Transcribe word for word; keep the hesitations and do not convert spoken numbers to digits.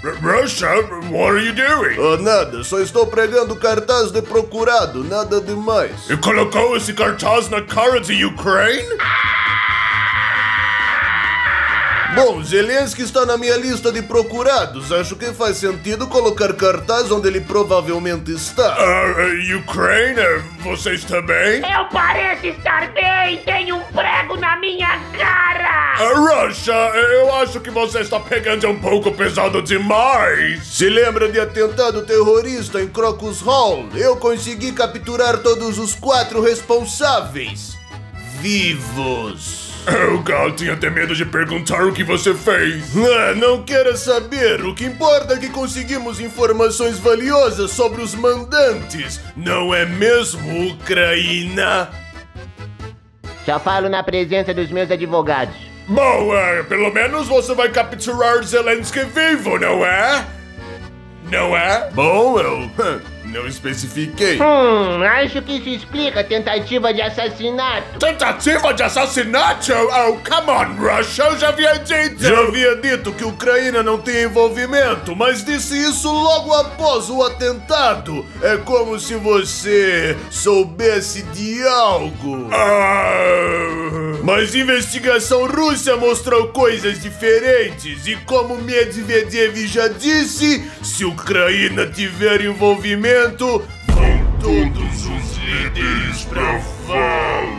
Russia, what are you doing? Oh, nada, só estou pregando cartaz de procurado, nada demais. E colocou esse cartaz na cara de Ukraine? Bom, Zelensky está na minha lista de procurados. Acho que faz sentido colocar cartaz onde ele provavelmente está. Uh, uh, Ukraine, você está bem? Eu pareço estar bem! Tenho um prego na minha cara! Uh, Russia, eu acho que você está pegando um pouco pesado demais. Se lembra de atentado terrorista em Crocus Hall? Eu consegui capturar todos os quatro responsáveis. Vivos. Oh, God, tinha até medo de perguntar o que você fez. Ah, não quero saber. O que importa é que conseguimos informações valiosas sobre os mandantes. Não é mesmo, Ucraína? Só falo na presença dos meus advogados. Bom, uh, pelo menos você vai capturar Zelensky vivo, não é? Não é? Bom, eu não especifiquei. Hum, acho que isso explica a tentativa de assassinato. Tentativa de assassinato? Oh, come on, Russia, eu já havia dito. Já havia dito que a Ucraína não tem envolvimento, mas disse isso logo após o atentado. É como se você soubesse de algo. Uh... Mas investigação russa mostrou coisas diferentes. E como Medvedev já disse, se a Ucraína tiver envolvimento, vão todos os líderes pra vala.